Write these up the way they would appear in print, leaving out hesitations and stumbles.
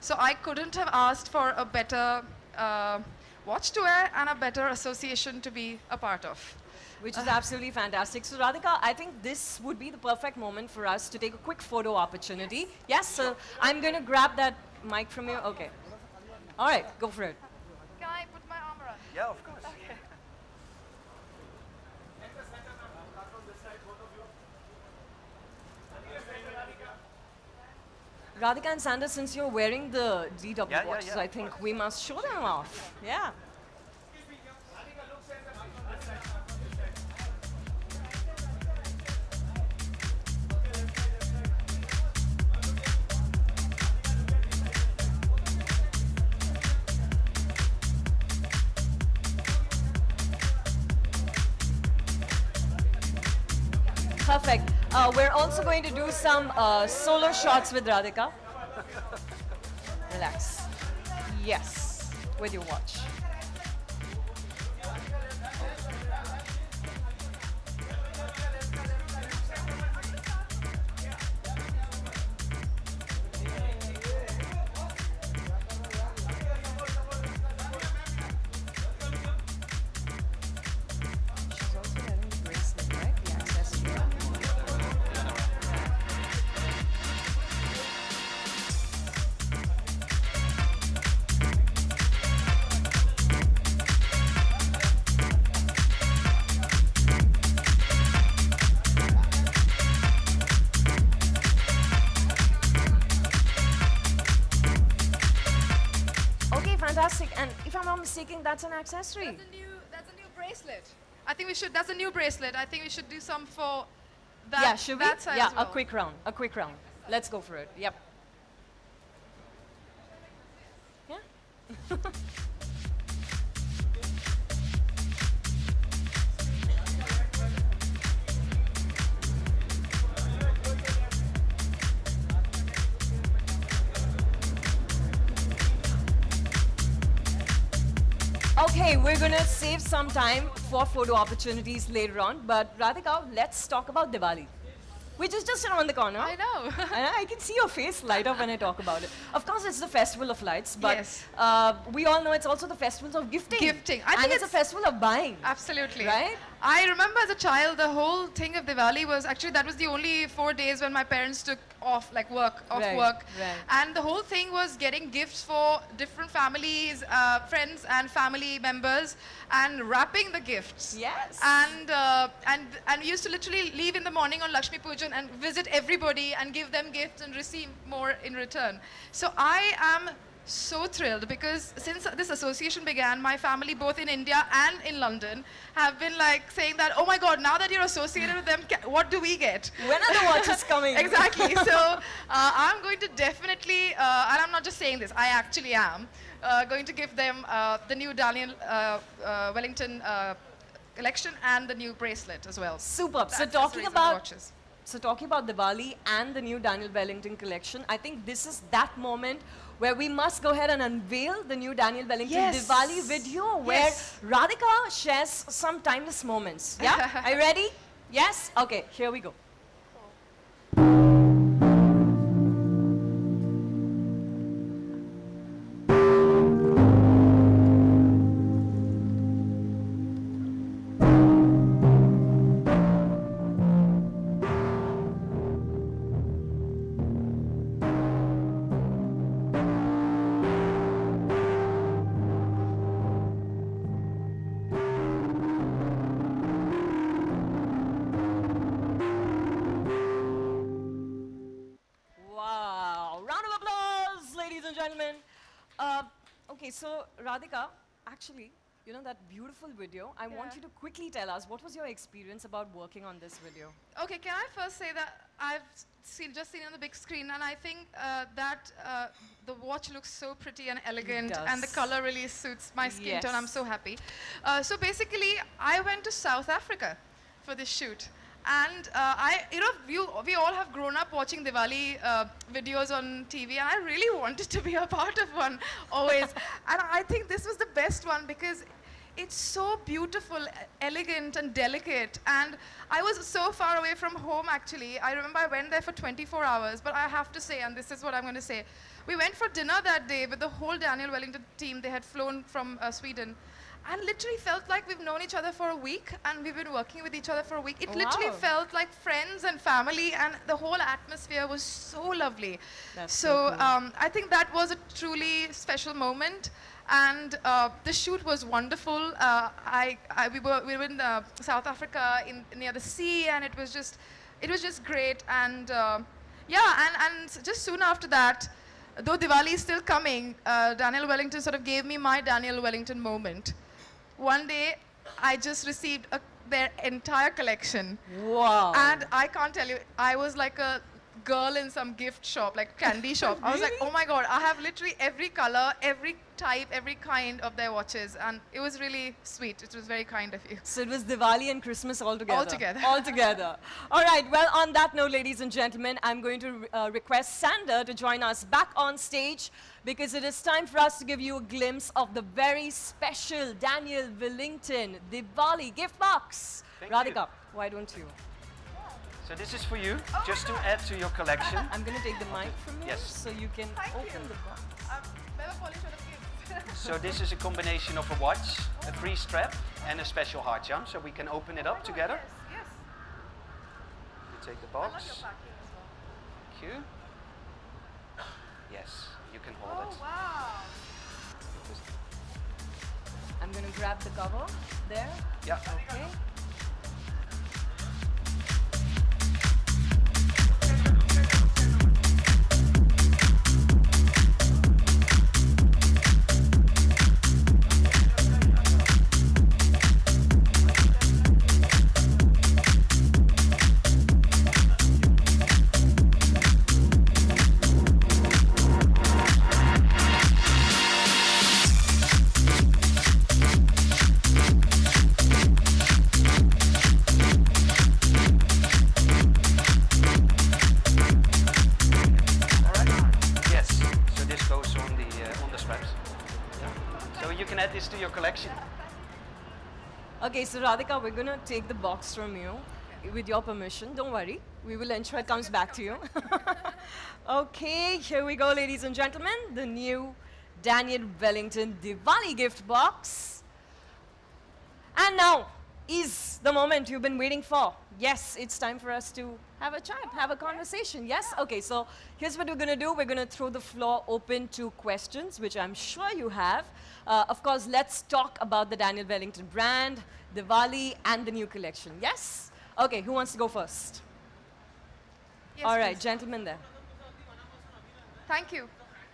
So I couldn't have asked for a better watch to wear and a better association to be a part of. Which is absolutely fantastic. So Radhika, I think this would be the perfect moment for us to take a quick photo opportunity. Yes, so I'm going to grab that mic from you. Okay. All right, go for it. Can I put my arm around? Yeah, of course. Okay. Radhika and Sander, since you're wearing the DW Yeah, watches, I think we must show them off. Yeah. Perfect. We're also going to do some solo shots with Radhika. Relax. Yes, with your watch. She's also wearing the bracelet, right? The accessory. Okay, fantastic. And if I'm not mistaken, that's an accessory. That's a new bracelet. I think we should, that's a new bracelet. I think we should do some for that, Yeah, should we? that side Yeah, as well. a quick round. A quick round. Let's go for it. Yep. Yeah. Okay, we're gonna save some time for photo opportunities later on, but Radhika, let's talk about Diwali, which is just around the corner. I know. And I can see your face light up when I talk about it. Of course, it's the festival of lights, but Yes. we all know it's also the festival of gifting. Gifting. I and think it's a it's- festival of buying. Absolutely. Right? I remember as a child, the whole thing of Diwali was actually, that was the only 4 days when my parents took off, like off Right, work. right. And the whole thing was getting gifts for different families, friends and family members, and wrapping the gifts. Yes. And we used to literally leave in the morning on Lakshmi Pujan and visit everybody and give them gifts and receive more in return. So I am so thrilled because since this association began, my family, both in India and in London, have been like saying that, oh my God, now that you're associated with them, what do we get? When are the watches coming? Exactly. So I'm going to definitely, and I'm not just saying this, I actually am, going to give them the new Daniel Wellington collection and the new bracelet as well. Superb. The So accessories and the watches. talking about Diwali and the new Daniel Wellington collection, I think this is that moment where we must go ahead and unveil the new Daniel Wellington Yes. Diwali video where Yes. Radhika shares some timeless moments. Yeah? Are you ready? Yes? Okay, here we go. Wow. Round of applause, ladies and gentlemen. Okay, so Radhika, actually, you know that beautiful video, I want Yeah. you to quickly tell us what was your experience about working on this video? Okay, can I first say that I've just seen it on the big screen, and I think that the watch looks so pretty and elegant, and the does. color really suits my skin tone. I'm Yes. so happy. So basically, I went to South Africa for this shoot. And we all have grown up watching Diwali videos on TV, and I really wanted to be a part of one always. And I think this was the best one because it's so beautiful, elegant, and delicate. And I was so far away from home, actually. I remember I went there for 24 hours, but I have to say, and this is what I'm going to say, we went for dinner that day with the whole Daniel Wellington team. They had flown from Sweden. And literally felt like we've known each other for a week, and we've been working with each other for a week. It literally Wow. felt like friends and family, and the whole atmosphere was so lovely. That's So so cool. I think that was a truly special moment, and the shoot was wonderful. We were in South Africa, near the sea, and it was just great. And yeah, and just soon after that, though Diwali is still coming, Daniel Wellington sort of gave me my Daniel Wellington moment. One day, I just received their entire collection. Wow. And I can't tell you, I was like a girl in some gift shop, like candy shop. I was like, oh my God, I have literally every color, every type, every kind of their watches. And it was really sweet. It was very kind of you. So it was Diwali and Christmas all together. All together. All together. All right. Well, on that note, ladies and gentlemen, I'm going to request Sander to join us back on stage because it is time for us to give you a glimpse of the very special Daniel Wellington Diwali gift box. Thank Radhika, you. why don't you? So this is for you, Oh just my to God. add to your collection. I'm going to take the mic from you Yes. so you can Thank open you. the box. Never polish on a gift. So this is a combination of a watch, a free strap, and a special heart charm. So we can open it up together. Yes, yes. You take the I love box. your packing as well. Thank you. Yes, you can hold Oh, it. wow. I'm going to grab the cover there. Yeah. Okay. All right. Yes. So this goes on the straps. So you can add this to your collection. Okay, so Radhika, we're going to take the box from you with your permission. Don't worry. We will ensure it comes back to you. Okay, here we go, ladies and gentlemen. The new Daniel Wellington Diwali gift box. And now is the moment you've been waiting for. Yes, it's time for us to have a chat, have a conversation. Yes? Okay, so here's what we're going to do. We're going to throw the floor open to questions, which I'm sure you have. Of course, let's talk about the Daniel Wellington brand, Diwali, and the new collection. Yes? Okay, who wants to go first? Yes, All right, please. gentlemen there. Thank you.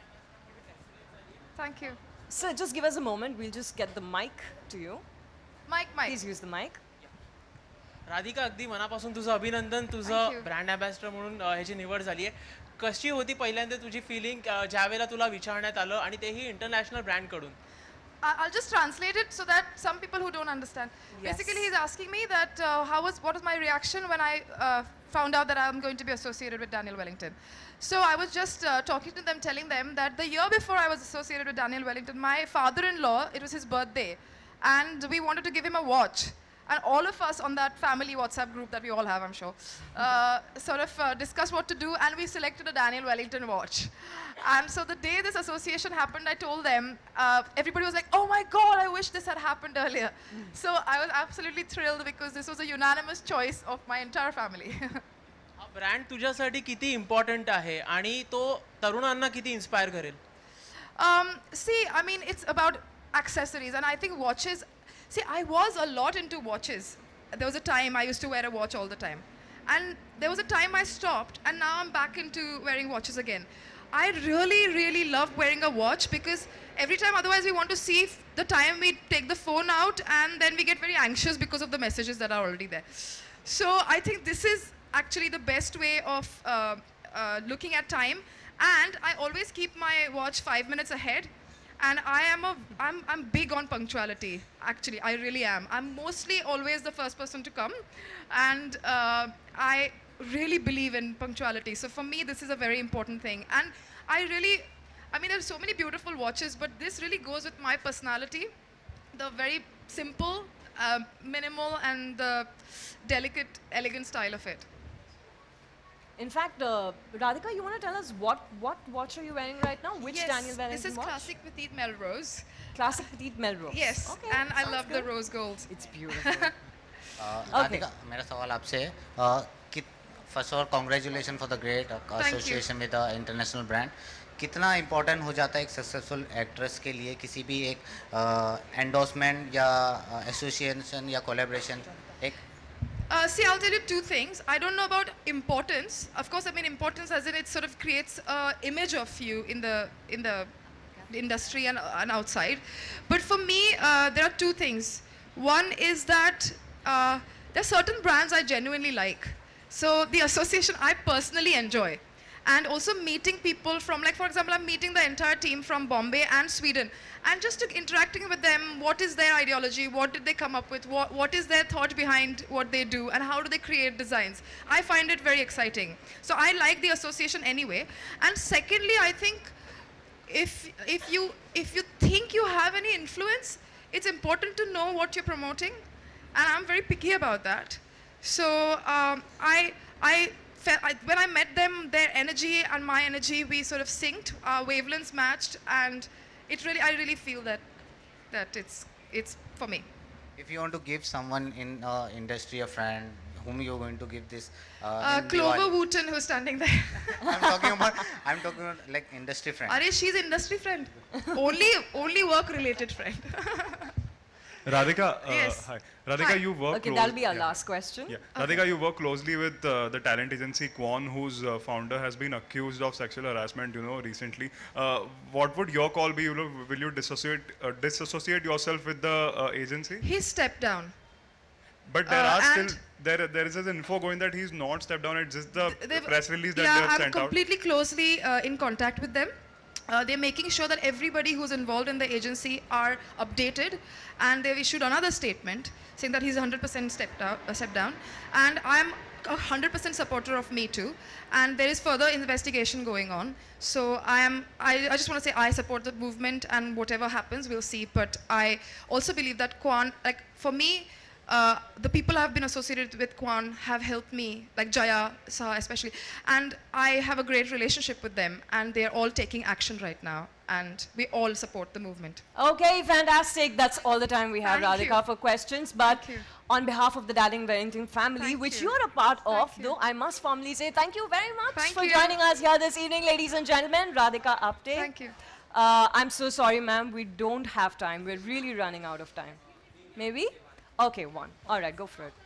Thank you. So just give us a moment. We'll just get the mic to you. Mike. Please use the mic. Radhika अगदी मनापासून तुझं अभिनंदन Thank तुझं you. Brand ambassador म्हणून ह्याची निवड झाली आहे कशी होती पहिल्यांदा तुझी फिलिंग ज्यावेळेला तुला विचारण्यात आलं आणि तेही इंटरनॅशनल ब्रँड कडून I'll just translate it so that some people who don't understand. Yes. Basically, he's asking me that what was my reaction when I found out that I'm going to be associated with Daniel Wellington. So I was just talking to them, telling them that the year before I was associated with Daniel Wellington, my father-in-law, it was his birthday, and we wanted to give him a watch. And all of us on that family WhatsApp group that we all have, I'm sure, sort of discussed what to do, and we selected a Daniel Wellington watch. And so the day this association happened, I told them, everybody was like, oh my God, I wish this had happened earlier. So I was absolutely thrilled because this was a unanimous choice of my entire family. हा brand तुझ्यासाठी किती important आहे आणि तो तरुणांना किती inspire करेल See, I mean, it's about accessories, and I think watches. See, I was a lot into watches. There was a time I used to wear a watch all the time. And there was a time I stopped, and now I'm back into wearing watches again. I really, really love wearing a watch because every time otherwise we want to see the time we take the phone out, and then we get very anxious because of the messages that are already there. So I think this is actually the best way of looking at time. And I always keep my watch 5 minutes ahead. And I'm big on punctuality, actually, I really am. I'm mostly always the first person to come, and I really believe in punctuality. So for me, this is a very important thing. And I mean, there's so many beautiful watches, but this really goes with my personality. The very simple, minimal, and the delicate, elegant style of it. In fact, Radhika, you want to tell us what watch are you wearing right now? Which Yes, Daniel this Wellington is watch? classic Petite Melrose. Classic Petite Melrose. Yes, Okay, and I sounds love the good. rose gold. It's beautiful. Radhika मेरा सवाल आपसे है कि first of all congratulation for the great association with the international brand कितना important हो जाता है एक सक्सेसफुल एक्ट्रेस के लिए किसी भी एक एंडोर्समेंट या एसोसिएशन या कोलैबोरेशन एक See, I'll tell you two things. I don't know about importance. Of course, I mean importance as in it sort of creates an image of you in the industry and outside. But for me, there are two things. One is that there are certain brands I genuinely like. So the association I personally enjoy. And also meeting people from, like for example, I'm meeting the entire team from Bombay and Sweden. And just interacting with them, what is their ideology, what did they come up with, what is their thought behind what they do, and how do they create designs. I find it very exciting. So I like the association anyway. And secondly, I think if you think you have any influence, it's important to know what you're promoting. And I'm very picky about that. So when I met them, their energy and my energy, we sort of synced, our wavelengths matched, and I really feel that it's for me. if you want to give someone in industry a friend whom you're going to give this in Clover Diwali- Wooten, who's standing there. I'm talking about like industry friend Are she's industry friend. only work related friend. Radhika, Yes. hi. Radhika, Hi. you work Okay, close- that'll be our yeah. last question. Yeah. Radhika, you work closely with the talent agency Quan, whose founder has been accused of sexual harassment, recently. What would your call be? Will you disassociate yourself with the agency? He stepped down. But there are still and- there is this info going that he's not stepped down. It's just the They've- press release that yeah, they have I'm sent out. completely closely in contact with them. They're making sure that everybody who's involved in the agency are updated, and they've issued another statement saying that he's 100% stepped down. And I'm a 100% supporter of Me Too, and there is further investigation going on. So I just want to say I support the movement, and whatever happens, we'll see. But I also believe that Quan, like for me, the people I've been associated with Quan have helped me, like Jaya Saha especially, and I have a great relationship with them, and they're all taking action right now, and we all support the movement. Okay, fantastic. That's all the time we have, Thank Radhika, you. for questions. But Thank you. on behalf of the Daniel Wellington family, Thank which you. you're a part of, you. though, I must formally say thank you very much Thank for you. joining us here this evening, ladies and gentlemen. Radhika Apte. Thank you. I'm so sorry, ma'am. We don't have time. We're really running out of time. Maybe? Okay, one. All right, go for it.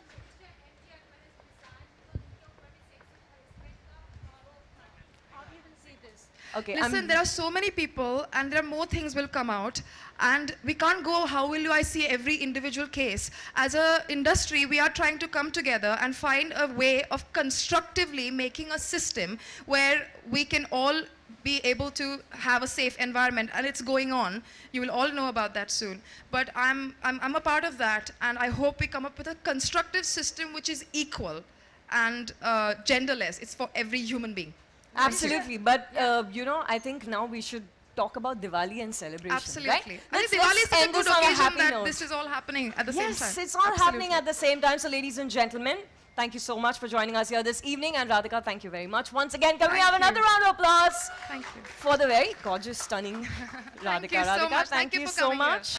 Okay, Listen, there are so many people, and there are more things will come out, and we can't go, how will I see every individual case? As a industry, we are trying to come together and find a way of constructively making a system where we can all be able to have a safe environment, and it's going on. You will all know about that soon. But I'm a part of that, and I hope we come up with a constructive system which is equal and genderless. It's for every human being. Absolutely, but I think now we should talk about Diwali and celebration. Absolutely. Right? I think Diwali is such a end good this on a occasion happy that note. this is all happening at the same time. Yes, it's all happening at the same time. So, ladies and gentlemen, thank you so much for joining us here this evening. And Radhika, thank you very much. Once again, can we Thank have you. another round of applause Thank you. for the very gorgeous, stunning Radhika. you so Radhika, much. thank Thank you you for so coming here. much.